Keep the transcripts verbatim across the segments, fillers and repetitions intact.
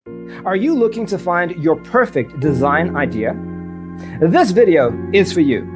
Are you looking to find your perfect design idea? This video is for you.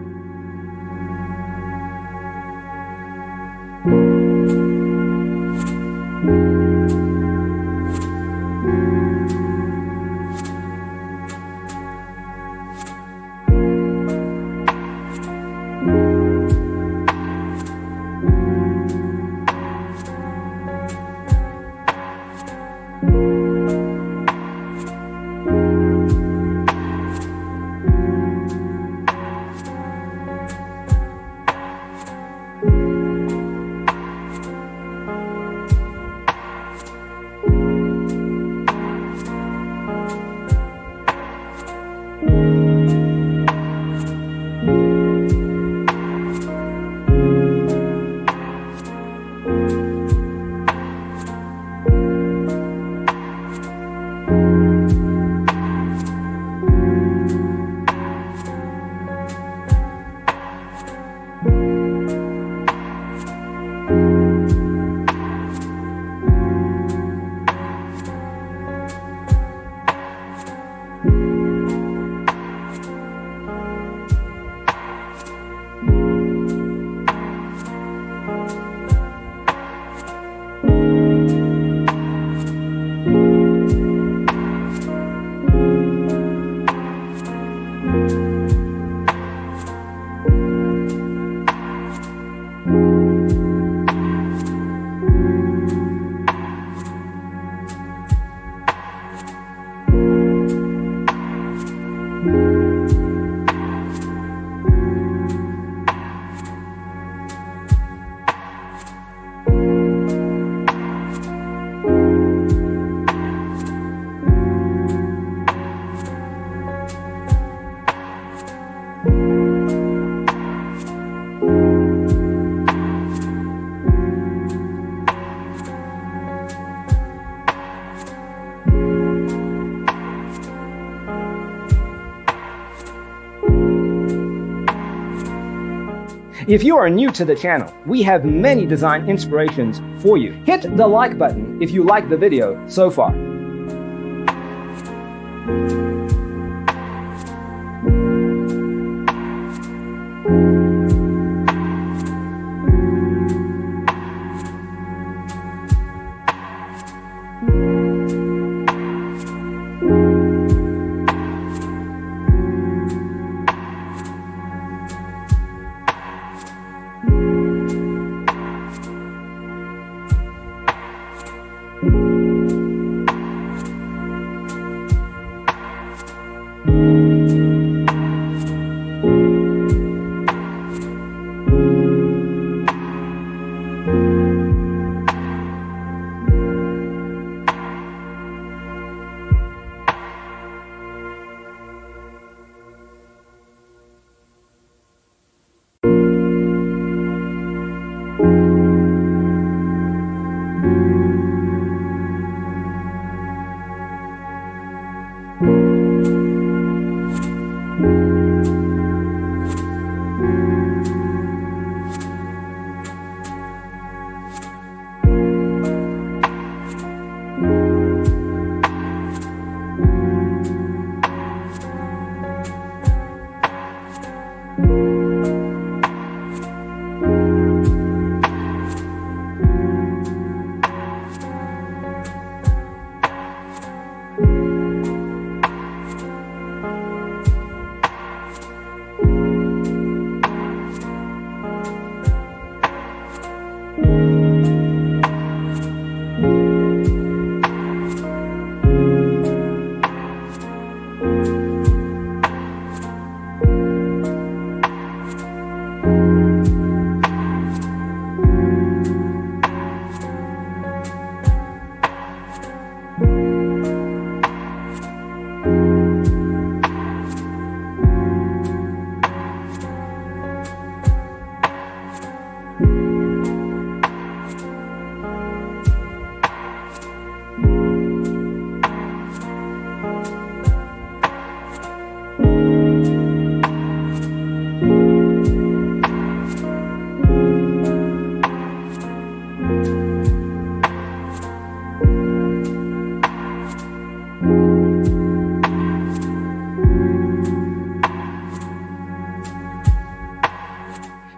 If you are new to the channel, we have many design inspirations for you. Hit the like button if you like the video so far.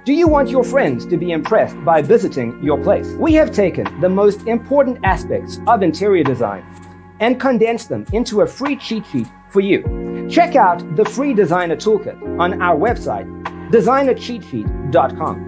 Do you want your friends to be impressed by visiting your place? We have taken the most important aspects of interior design and condensed them into a free cheat sheet for you. Check out the free designer toolkit on our website, designer cheat sheet dot com.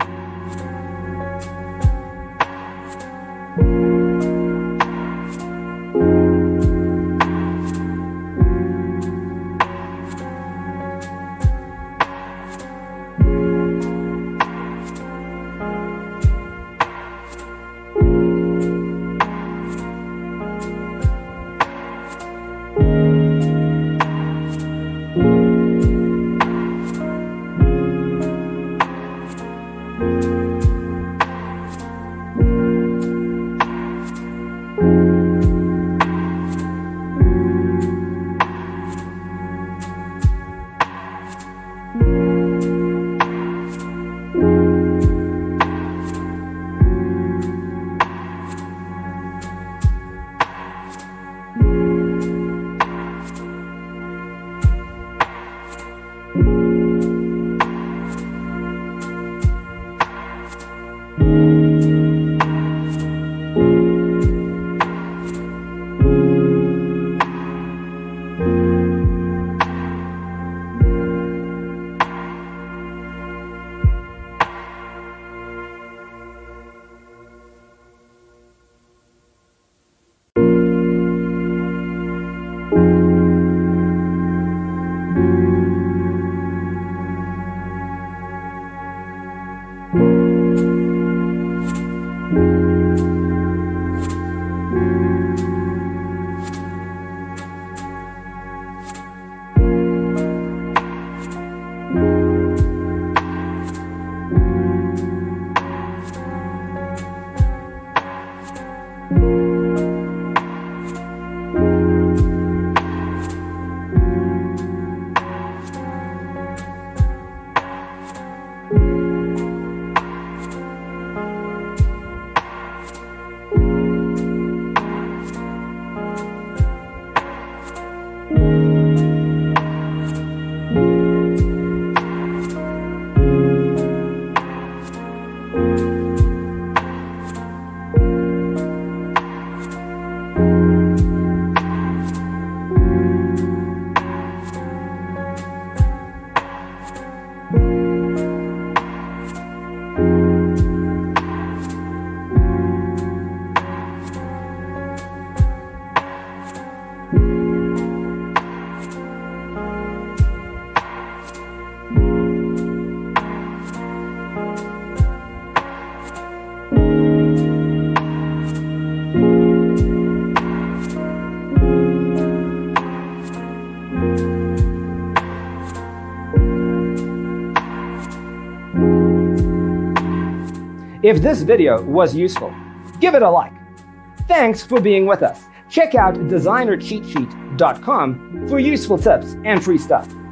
If this video was useful, give it a like. Thanks for being with us. Check out designer cheat sheet dot com for useful tips and free stuff.